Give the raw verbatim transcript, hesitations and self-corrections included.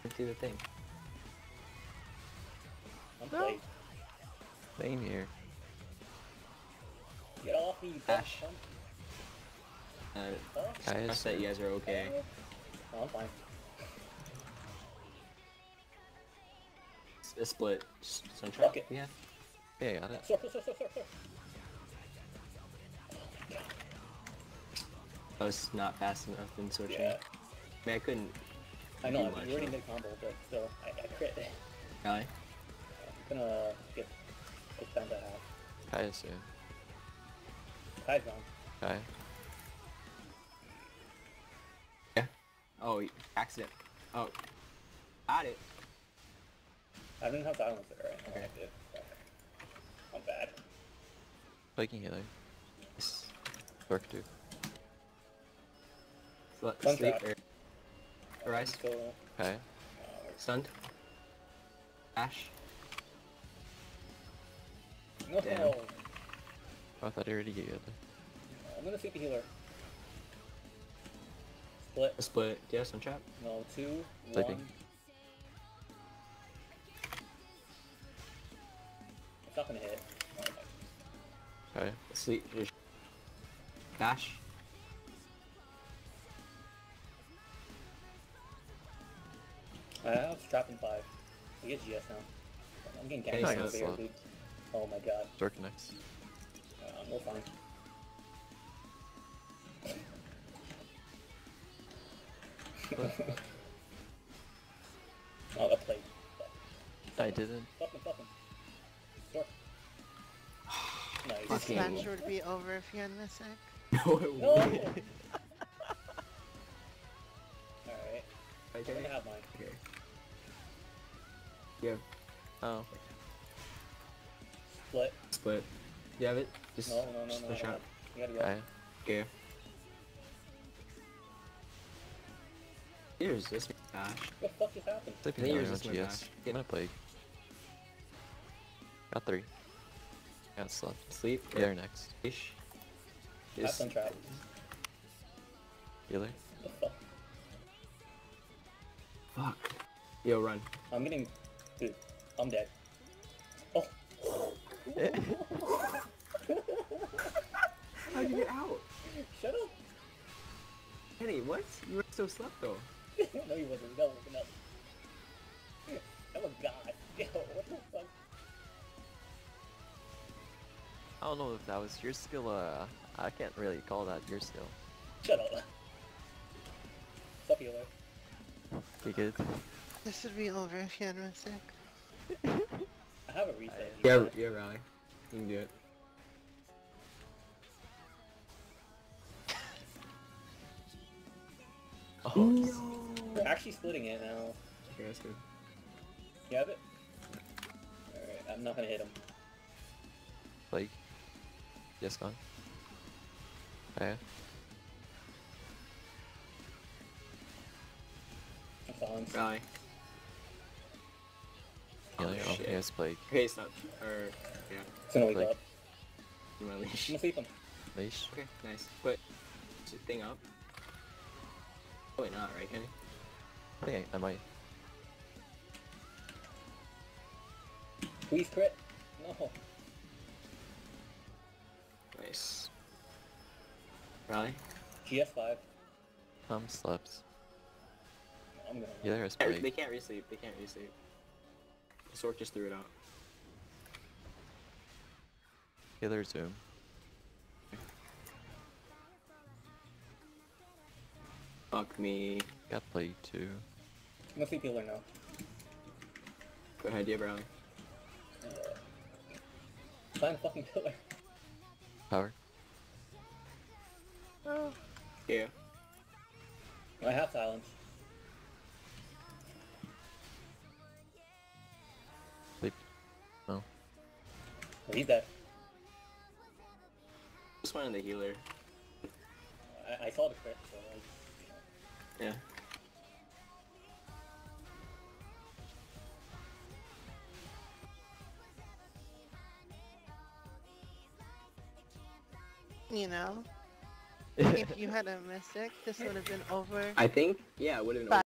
Do the thing. I'm No. played. Same here. Get off me, you Ash. dumb Uh, cunt. Huh? I trust that you guys are okay. Oh, I'm fine. It's a split. Just some Fuck it. Yeah. Yeah, got it. Sir, sir, sir, sir, sir. I was not fast enough in switching. Yeah. I mean, I couldn't. I know, do I much, you already though. mid combo, but still, I, I crit. Really? I'm gonna get it down to half. Kai is soon. Kai's gone. Kai. Yeah. Oh, accident. Oh. Got it. I didn't have silence there, right? Okay. I did. Okay. I'm bad. Flaking healer. Yes. Torque too. Sl- Sun Sleep trap. or Rise. So, Kai. uh, Stunned. Ash. no. Damn. Oh, I thought he already gave it. I'm gonna take a healer. Split. A split. Do you have some trap? No, two, Sleeping. one. It's not gonna hit. Oh, my- Kai. Sleep. Dash. I have trap in five. We get G S now. I'm getting Okay, ganked so- over here, dude. Oh my god. Torque next. Uh, we're fine. Oh, that played. I didn't. Fuck him, fuck him. Sure. Nice. This Fucking- match would be over if you had Mystic. No, it No! won't. Alright. I'm Okay. gonna have mine. Okay. Yeah. Oh. Split. Split. You have it? Just No, no, no, just no. push no, no. out. You gotta go. Kai. Okay. Here's this Ash. What the fuck just happened? Sleeping I think healer yours on is my G S. back. I'm gonna plague. Got three. Got slept. Sleep. Healer next. Ish. Have Just some trap. Healer. What the fuck? fuck. Yo, run. I'm getting... Dude, I'm dead. Oh! How'd you get out? Shut up! Kenny, what? You were so slept though. No, he wasn't. No, no. Oh my god. Yo, what the fuck? I don't know if that was your skill. Uh, I can't really call that your skill. Shut up. Sup, healer. You good? This would be over if you had Mystic. I have a reset. Yeah, yeah, Riley. You can do it. Oh. We're actually splitting it now. Okay, that's good. You have it? Alright, I'm not gonna hit him. Plague. Yes, gone. Okay. I'm fine. Riley. Healer. Oh, Oh, shit. yes, plague. Okay, stop. Or, yeah. He's gonna wake Like- up. You want to I'm leash? gonna sleep him. Leash. Okay, nice. Put the thing up. Probably not, right, Kenny? I think I, I might. Please crit. No. Nice. Riley? G S five. Um, slept. I'm gonna. Healer has Can't re- plague. They can't resleep. They can't resleep. The Sork just threw it out. Healer zoom. Fuck me. Got plague too. I'm gonna sleep healer now. Go ahead, yeah, Riley. Find a fucking pillar. Power. Oh. Yeah. I have silence. Sleep. No. Read that. Just wanted the healer. I, I saw the crit, so I, Yeah. You know, if you had a Mystic, this would have been over I think, yeah, it would have been